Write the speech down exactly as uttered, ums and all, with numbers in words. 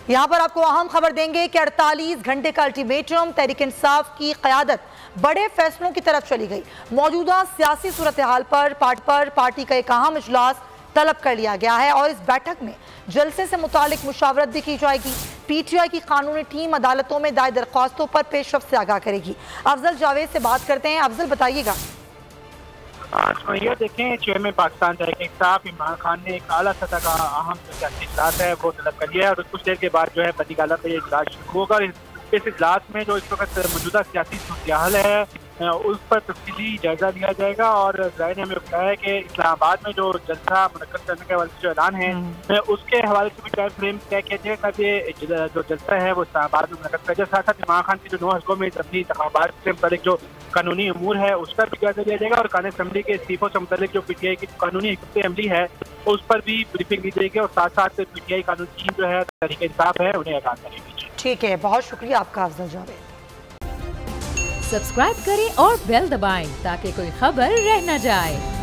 यहाँ पर आपको अहम खबर देंगे कि अड़तालीस घंटे का अल्टीमेटम तहरीक इंसाफ की क़यादत बड़े फैसलों की तरफ चली गई। मौजूदा सियासी सूरत हाल पर पार्ट पर पार्टी का एक अहम इजलास तलब कर लिया गया है और इस बैठक में जलसे से मुतालिक मुशावरत भी की जाएगी। पी टी आई की कानूनी टीम अदालतों में दायर दरख्वास्तों पर पेशरफ से आगाह करेगी। अफजल जावेद से बात करते हैं। अफजल, बताइएगा। ये देखें, चेयरमैन पाकिस्तान तहरीक इंसाफ इमरान खान ने एक आला सतह का अहम सियासी इजलास है वो तलब कर लिया है और कुछ देर के बाद जो है बदी गाला पे इजलास शुरू होगा। इस इजलास में जो इस वक्त मौजूदा सियासी सूरत हाल है उस पर तफसीली जायजा लिया जाएगा और ज़ाहिर ने हमें बताया है कि इस्लामाबाद में जो जलसा मुनक्कद करने के हवाले से जो ऐलान है उसके हवाले से भी टाइम फ्रेम तय किया जाएगा। ये जो जलसा है वो इस्लामाबाद में मुनक्कद किया जाए। साथ साथ इमरान खान की जो नौ हल्कों में अपनी इंतखाबात से मुतालिक जो कानूनी अमूर है उस पर भी जायजा लिया जाएगा और कानूनी असम्बली के इस्तीफों से मुतालिक जो पी टी आई की कानूनी हिकमत अमली है उस पर भी ब्रीफिंग दी जाएगी और साथ साथ पी टी आई कानूनी टीम जो है तहरीक इंसाफ है उन्हें आगाह करेगी। ठीक है, बहुत शुक्रिया आपका अफजल जावेद। सब्सक्राइब करें और बेल दबाएं ताकि कोई खबर रह न जाए।